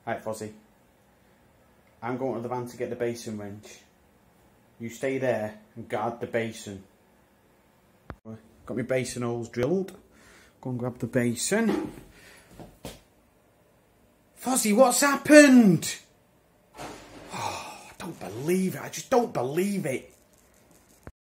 Right, Fozzie. I'm going to the van to get the basin wrench. You stay there and guard the basin. Got my basin holes drilled. Go and grab the basin. Fozzie, what's happened? Oh, I don't believe it. I just don't believe it.